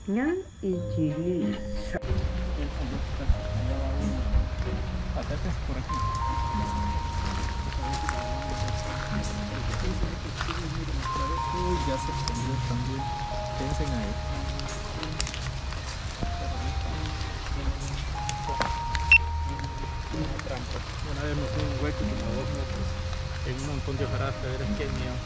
Ñan y Chili. Patatas por aquí. Uy, ya se prendió también. Piensen ahí. Una trampa. Una vez me fui a un hueco como 2 metros. En un montón de hojarasca, verás qué miedo.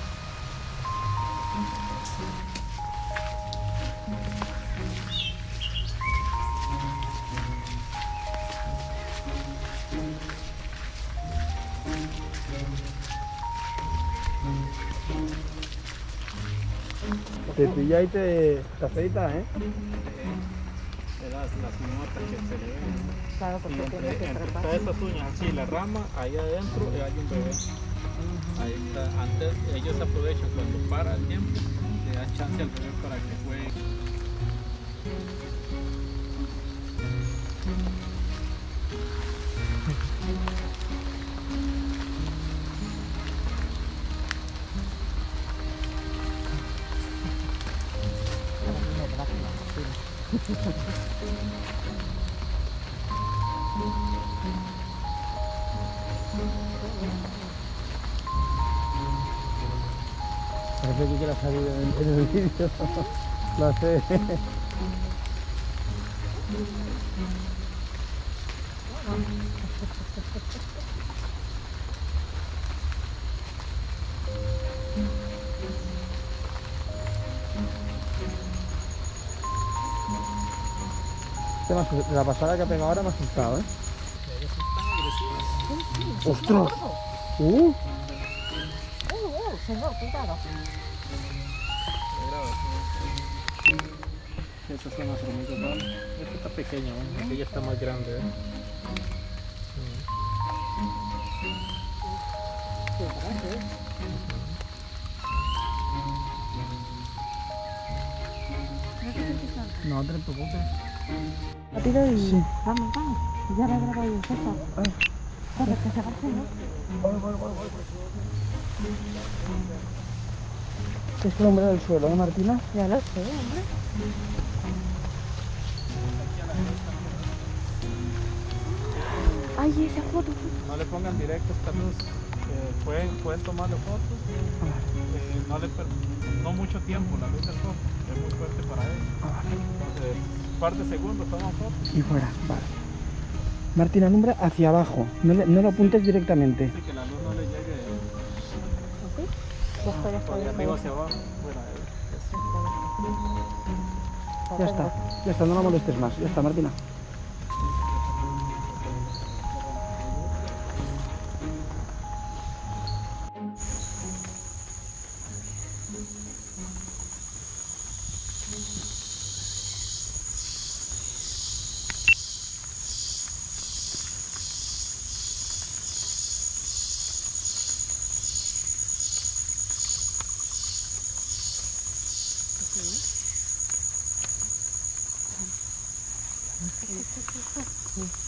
Te pilla y te afeitas, ¿eh? Las notas que se le ven. Claro, porque tiene que Entre trepar. todas esas uñas, así la rama, ahí adentro hay un bebé. Ahí está. Antes ellos aprovechan cuando para el tiempo, le dan chance al bebé para que juegue. Parece que quiera salir en el vídeo. Lo sé. La pasada que ha pegado ahora me ha asustado, ¿eh? Ellos son tan agresivos. ¡Ostras! Señor, cuidado. Esas son las hormigas bala. Esta está pequeña, ¿eh? Aquella está más grande, ¿eh? No te preocupes. Rápido y Sí. vamos, vamos. Ya la grabo yo, César. Ay. Corre, que se va a hacer, ¿no? Es el hombre del suelo, ¿eh, Martina? Ya lo sé, hombre. Ay, esa foto. No le pongan directo esta luz. Pueden tomarle fotos. No mucho tiempo la luz del foco. Es muy fuerte para él. Entonces, par de segundos toman fotos. Y fuera, vale. Martina, alumbra hacia abajo. No lo apuntes directamente. Así que la luz no le llegue ¿Así? Ya estoy, ya por estoy. de arriba hacia abajo. Fuera Ya está, no la molestes más. Ya está, Martina. Sí.